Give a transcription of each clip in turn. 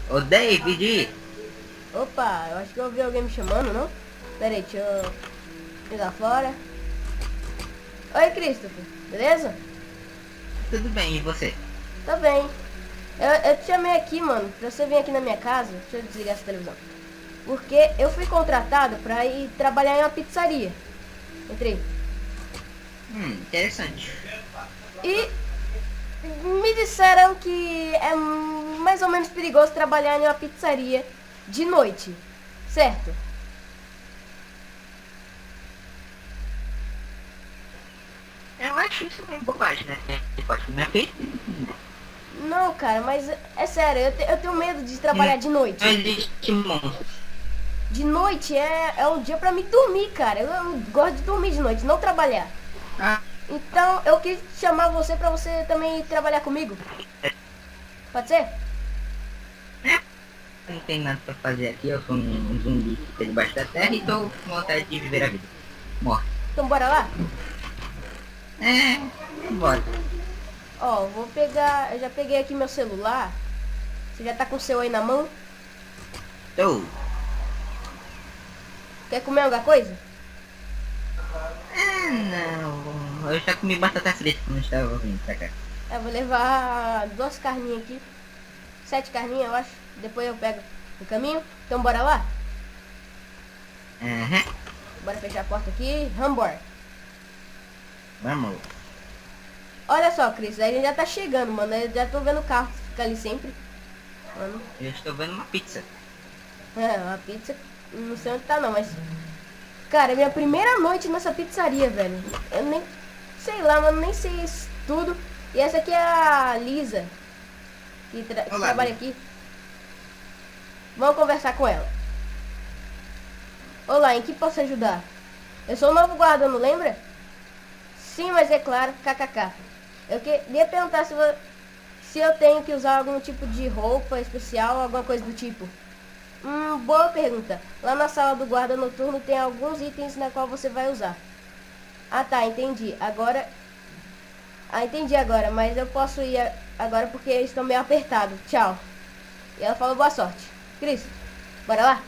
Ô David! Opa, eu acho que eu ouvi alguém me chamando, não? Pera aí, deixa eu ir lá fora. Oi, Christopher, beleza? Tudo bem, e você? Tô bem. Eu te chamei aqui, mano, pra você vir aqui na minha casa. Deixa eu desligar essa televisão. Porque eu fui contratado pra ir trabalhar em uma pizzaria. Entrei. Interessante. E me disseram que é mais ou menos perigoso trabalhar em uma pizzaria de noite, certo? Eu acho isso meio bobagem, né? Você pode comer feito. Não, cara, mas é sério, eu tenho medo de trabalhar de noite. Não existe monstros. De noite é um dia pra me dormir, cara. Eu gosto de dormir de noite, não trabalhar. Ah, Então eu quis chamar você pra você também trabalhar comigo. Pode ser? não tem nada pra fazer aqui, eu sou um zumbi que fica debaixo da terra e tô com vontade de viver a vida. Morre. Então bora lá? Bora. Ó, vou pegar. Eu já peguei aqui meu celular. Você já tá com o seu aí na mão? Tô. Quer comer alguma coisa? Não. Eu já comi batata frita quando estava vindo pra cá. Eu vou levar 2 carninhas aqui. 7 carninhas, eu acho. Depois eu pego no caminho. Então bora lá? Bora fechar a porta aqui. Hambor. Vamos. Olha só, Cris, a gente já tá chegando, mano. Eu já tô vendo o carro que fica ali sempre. Mano. Eu estou vendo uma pizza. É, uma pizza. Não sei onde tá não, mas. Cara, é minha primeira noite nessa pizzaria, velho. Eu nem. Sei lá, mano, nem sei isso tudo. E essa aqui é a Lisa. Que Olá, trabalha Lisa. aqui. Vamos conversar com ela. Olá, em que posso ajudar? Eu sou o novo guarda, não lembra? Sim, mas é claro, kkk. Eu queria perguntar se eu tenho que usar algum tipo de roupa especial, alguma coisa do tipo. Boa pergunta. Lá na sala do guarda noturno tem alguns itens na qual você vai usar. Ah tá, entendi. Agora. Ah, entendi agora, mas eu posso ir agora porque eles estão meio apertados. Tchau. E ela falou boa sorte. Cris, bora lá?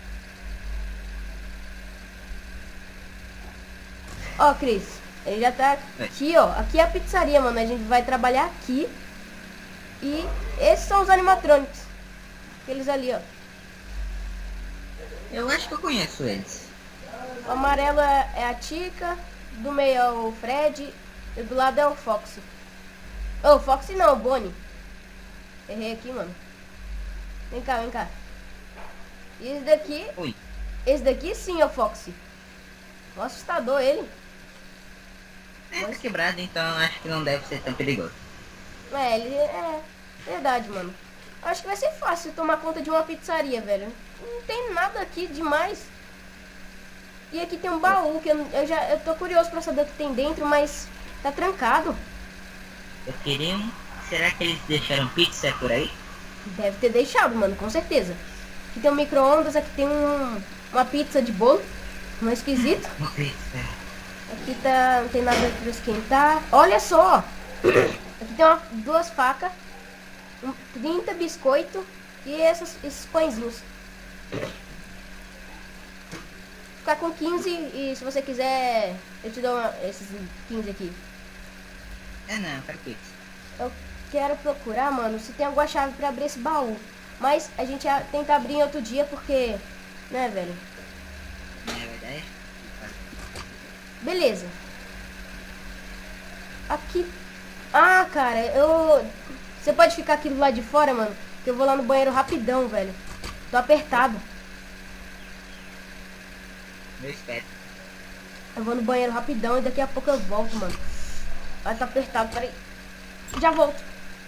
Ó, Cris, ele já tá aqui, ó. Aqui é a pizzaria, mano. A gente vai trabalhar aqui. E esses são os animatrônicos. Aqueles ali, ó. Eu acho que eu conheço eles. O amarelo é a Tica, do meio é o Fred e do lado é o Foxy. Oh, Foxy não, o Bonnie. Errei aqui, mano. Vem cá, vem cá. E esse daqui... Oi. Esse daqui sim é o Foxy. Um assustador ele. Tá quebrado, então acho que não deve ser tão perigoso. É, ele é... Verdade, mano. Acho que vai ser fácil tomar conta de uma pizzaria, velho. Não tem nada aqui demais. E aqui tem um baú que eu tô curioso pra saber o que tem dentro, mas tá trancado. Eu queria um... Será que eles deixaram pizza por aí? Deve ter deixado, mano, com certeza. Aqui tem um micro-ondas, aqui tem uma pizza de bolo. Não é esquisito. Uma pizza. Aqui tá, não tem nada pra esquentar. Olha só! Aqui tem 2 facas, 30 biscoito e esses pãezinhos. Ficar com 15 e se você quiser, eu te dou esses 15 aqui. Não, quero pizza. Eu quero procurar, mano, se tem alguma chave pra abrir esse baú. Mas a gente tenta abrir em outro dia porque, né, velho? Na verdade, Beleza. Aqui. Ah, cara, você pode ficar aqui do lado de fora, mano? Que eu vou lá no banheiro rapidão, velho. Tô apertado. meu esperto. Eu vou no banheiro rapidão e daqui a pouco eu volto, mano. Vai tá apertado, peraí. Já volto.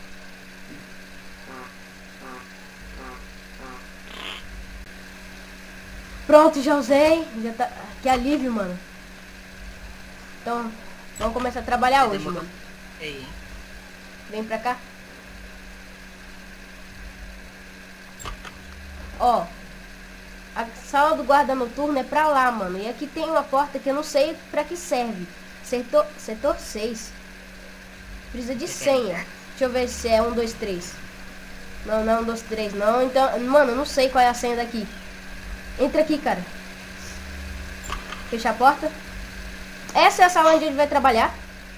Pronto, já usei. Já tá. Que alívio, mano. Então, vamos começar a trabalhar hoje, mano. Ei. Vem pra cá. Ó. A sala do guarda noturno é pra lá, mano. E aqui tem uma porta que eu não sei pra que serve. Setor 6. Precisa de senha. Deixa eu ver se é 1, 2, 3. Não, não, 1, 2, 3, não. Então, mano, eu não sei qual é a senha daqui. Entra aqui, cara. Fecha a porta. Essa é a sala onde a gente vai trabalhar.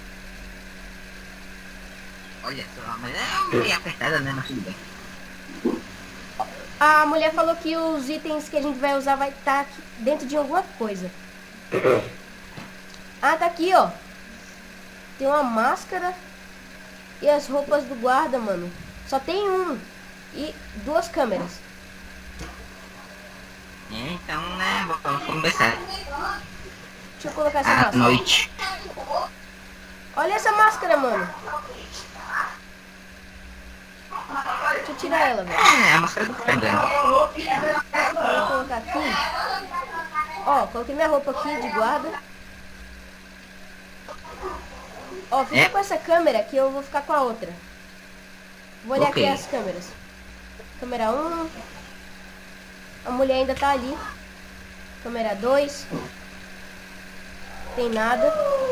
Olha só, mas é meio apertada, né? Mas tudo bem. A mulher falou que os itens que a gente vai usar vai estar aqui dentro de alguma coisa. Ah, tá aqui, ó. Tem uma máscara e as roupas do guarda, mano. Só tem um e 2 câmeras. Então, né? Vamos começar. Deixa eu colocar essa À máscara. noite. Olha essa máscara, mano. Deixa eu tirar ela, velho. É, a máscara do Frangan. Vou colocar aqui. Ó, coloquei minha roupa aqui de guarda. Ó, fica com essa câmera que eu vou ficar com a outra. Vou olhar Ok. aqui as câmeras. Câmera 1. A mulher ainda tá ali. Câmera 2. Tem nada.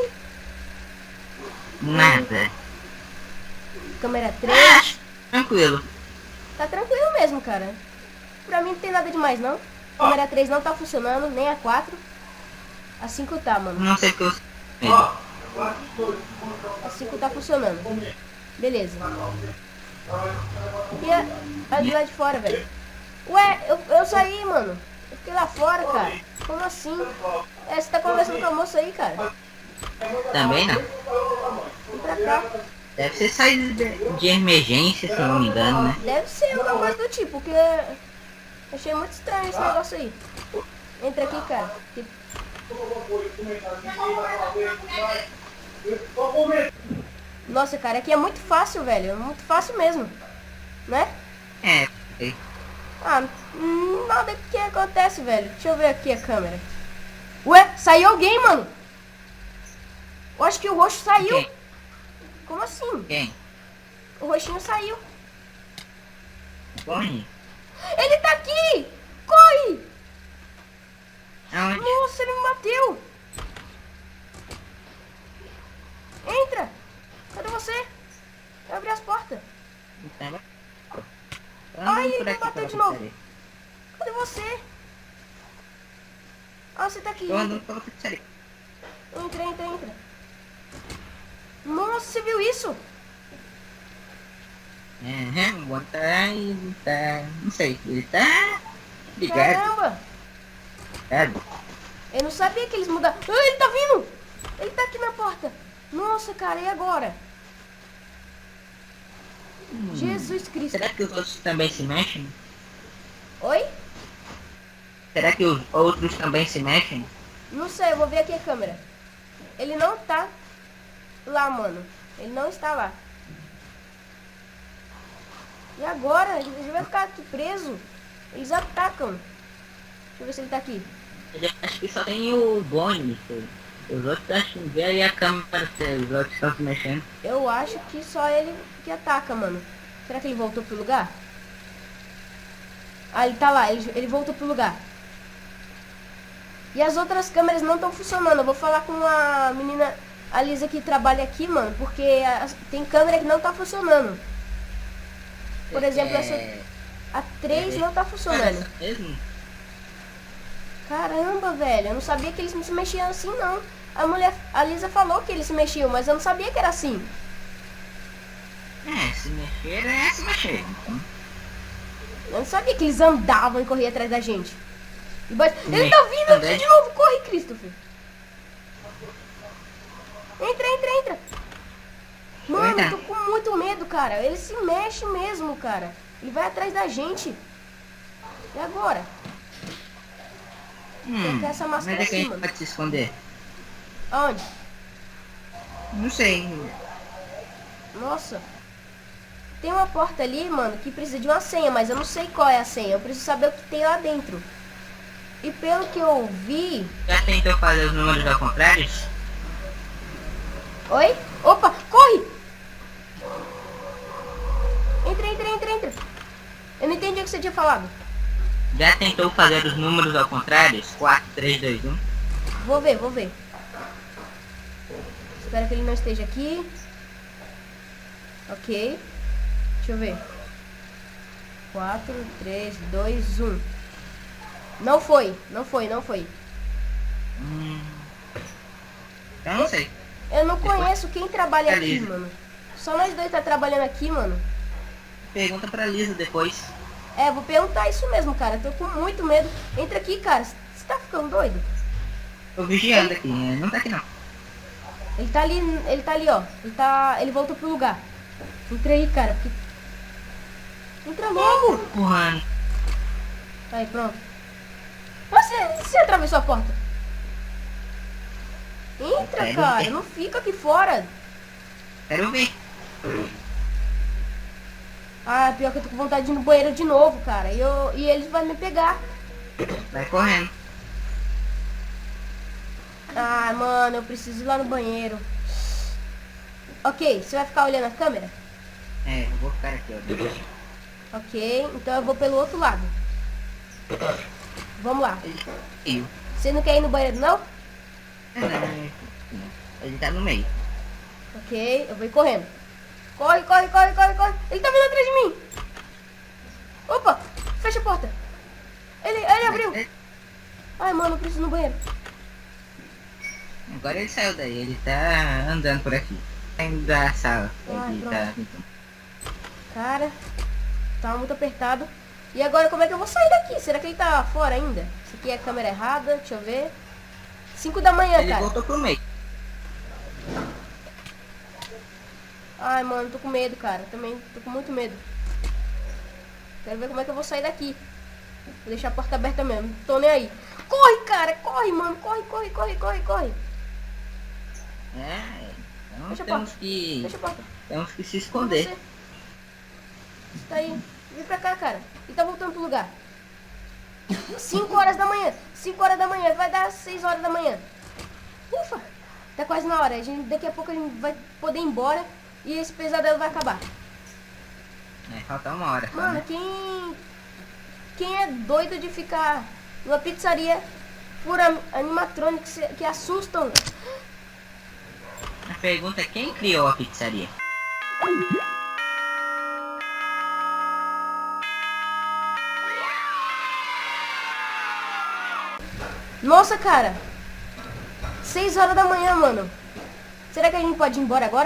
Nada. Câmera 3. Tranquilo. Tá tranquilo mesmo, cara. Pra mim não tem nada demais, não. Câmera 3 não tá funcionando, nem a 4. A 5 tá, mano. Não sei o que eu... medo. A 5 tá funcionando. Beleza. E a de lá de fora, velho? Ué, eu saí, mano. Eu fiquei lá fora, cara. Como assim? É, você tá conversando com a moça aí, cara? Também não. Vem pra cá. Deve ser saída de emergência, se não me engano, né? Deve ser alguma coisa do tipo, porque eu achei muito estranho esse negócio aí. Entra aqui, cara. Nossa, cara, aqui é muito fácil, velho. É muito fácil mesmo. Né? É, sei. Ah, nada que acontece, velho. Deixa eu ver aqui a câmera. Ué, saiu alguém, mano. Eu acho que o roxo saiu. Quem? Como assim? Quem? O roxinho saiu. Bonnie? Ele tá aqui! Corre! Aonde? Nossa, ele me bateu! Entra! Cadê você? Eu abri as portas. Então, Ai, ele por me aqui bateu pela de novo. pizzaria. Cadê você? Ah, você tá aqui. Tô andando pela pizzaria. Entra, entra, entra. Nossa, você viu isso? O Bonnie tá... Não sei, ele tá... ligado, Caramba! sabe? Eu não sabia que eles mudaram. Ah, ele tá vindo! Ele tá aqui na porta. Nossa, cara, e agora? Jesus Cristo. Será que os outros também se mexem? Oi? Será que os outros também se mexem? Não sei, eu vou ver aqui a câmera. Ele não tá lá, mano. Ele não está lá. E agora? Ele vai ficar aqui preso. Eles atacam. Deixa eu ver se ele tá aqui. Eu acho que só tem o Bonnie. Os outros acho que vê aí a câmera se os outros estão se mexendo. Eu acho que só ele que ataca, mano. Será que ele voltou pro lugar? Ah, ele tá lá. Ele voltou pro lugar. E as outras câmeras não estão funcionando. Eu vou falar com a menina, a Lisa, que trabalha aqui, mano. Porque tem câmera que não tá funcionando. Por exemplo, essa... A 3 não tá funcionando. Mesmo? Caramba, velho. Eu não sabia que eles se mexiam assim, não. A mulher, a Lisa falou que eles se mexiam, mas eu não sabia que era assim. Se mexer é se mexer. Então. Eu não sabia que eles andavam e corriam atrás da gente. E ele Me- tá vindo aqui André. de novo. Corre, Christopher. Entra, entra, entra. Mano, eu tô com muito medo, cara. Ele se mexe mesmo, cara. Ele vai atrás da gente. E agora? Colocar essa máscara Mas é que a aqui, gente mano. pode se esconder? Aonde? Não sei. Nossa. Tem uma porta ali, mano, que precisa de uma senha, mas eu não sei qual é a senha. Eu preciso saber o que tem lá dentro. E pelo que eu ouvi... Já tentou fazer os números ao contrário? Oi? Opa, corre! Entra, entra, entra, entra. Eu não entendi o que você tinha falado. Já tentou fazer os números ao contrário? 4, 3, 2, 1. Vou ver, vou ver. Espero que ele não esteja aqui. Ok. Deixa eu ver. 4, 3, 2, 1. Não foi. Eu não sei. Eu não conheço quem trabalha É aqui, Lisa. mano. Só nós dois tá trabalhando aqui, mano. Pergunta pra Lisa depois. É, vou perguntar isso mesmo, cara. Eu tô com muito medo. Entra aqui, cara. Você tá ficando doido? Tô vigiando aqui. Não tá aqui não. Ele tá ali, ó. Ele voltou pro lugar. Entra aí, cara. Entra logo. Empurrando. Aí, pronto. Você atravessou a porta. Entra, Pega, cara. pega. Não fica aqui fora. Quero ver. Ah, pior que eu tô com vontade de ir no banheiro de novo, cara. E eles vão me pegar. Vai correndo. Ah, mano, eu preciso ir lá no banheiro. Ok, você vai ficar olhando a câmera? É, eu vou ficar aqui, ó. Ok, então eu vou pelo outro lado. Vamos lá. Eu. Você não quer ir no banheiro, não? Ele tá no meio. Ok, eu vou ir correndo. Corre. Ele tá vindo atrás de mim. Opa, fecha a porta. Ele abriu. Ai, mano, eu preciso ir no banheiro. Agora ele saiu daí, ele tá andando por aqui. Saindo da sala. Ai, Ele tá... Cara, tá muito apertado. E agora como é que eu vou sair daqui? Será que ele tá fora ainda? Isso aqui é a câmera errada, deixa eu ver. 5 da manhã, Ele cara. voltou pro meio. Ai, mano, tô com medo, cara. Também tô com muito medo. Quero ver como é que eu vou sair daqui. Vou deixar a porta aberta mesmo, não tô nem aí. Corre, cara, corre, mano. Corre. É, então Fecha a temos porta. que... Fecha a porta. Temos que se esconder. Você tá aí. Vem pra cá, cara. E tá voltando pro lugar. 5 horas da manhã. 5 horas da manhã. Vai dar 6 horas da manhã. Ufa. Tá quase na hora. Daqui a pouco a gente vai poder ir embora. E esse pesadelo vai acabar. É, falta uma hora só, Mano, né? quem é doido de ficar numa pizzaria por animatronics que assustam? A pergunta é quem criou a pizzaria? Nossa, cara. 6 horas da manhã, mano. Será que a gente pode ir embora agora?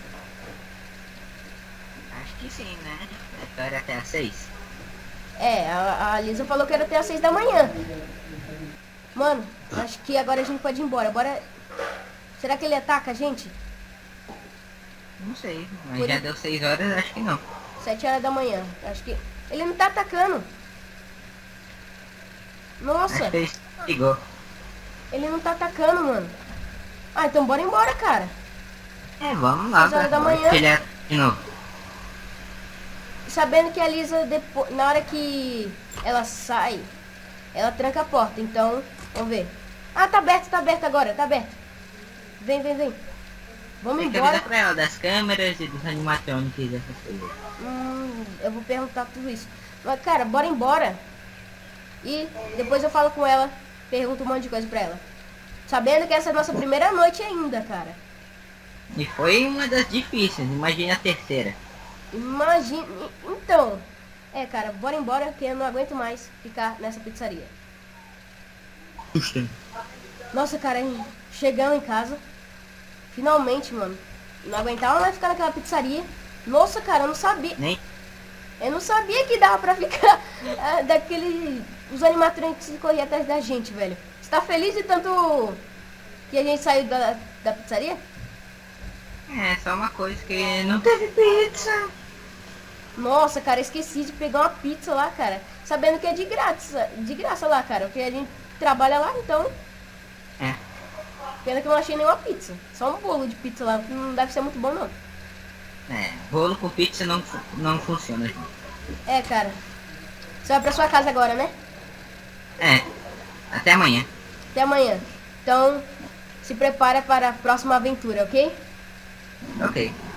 Acho que sim, né? Agora até às 6. É, a Lisa falou que era até às 6 da manhã. Mano, acho que agora a gente pode ir embora. Bora. Será que ele ataca a gente? Não sei, mas Por já isso- deu 6 horas, acho que não. 7 horas da manhã. Acho que... Ele não tá atacando. Nossa, Acho que ele ligou. ele não tá atacando, mano. Ah, então bora embora, cara. É, vamos lá. 6 horas da vai manhã. que ele é de novo. Sabendo que a Lisa, depois, na hora que ela sai, ela tranca a porta. Então, vamos ver. Ah, tá aberto agora, tá aberto. Vem. Vamos Tem que embora. avisar pra ela das câmeras e dos animatrônicos dessas coisas. Eu vou perguntar tudo isso. Mas, cara, bora embora. E depois eu falo com ela, pergunto um monte de coisa pra ela. Sabendo que essa é a nossa primeira noite ainda, cara. E foi uma das difíceis, imagina a terceira. Imagina. Então, cara, bora embora que eu não aguento mais ficar nessa pizzaria. Puxa. Nossa, cara, chegamos em casa. Finalmente, mano. Não aguentava mais ficar naquela pizzaria. Nossa, cara, eu não sabia. Eu não sabia que dava pra ficar daquele... Os animatrônicos que corriam atrás da gente, velho. Você tá feliz de tanto que a gente saiu da pizzaria? É, só uma coisa que não teve pizza. Nossa, cara, esqueci de pegar uma pizza lá, cara. Sabendo que é de graça lá, cara. Porque a gente trabalha lá, então... É. Pena que eu não achei nenhuma pizza. Só um bolo de pizza lá, que não deve ser muito bom, não. É, bolo com pizza não funciona, gente. É, cara. Você vai pra sua casa agora, né? É, até amanhã. Até amanhã. Então, se prepara para a próxima aventura, ok? Ok.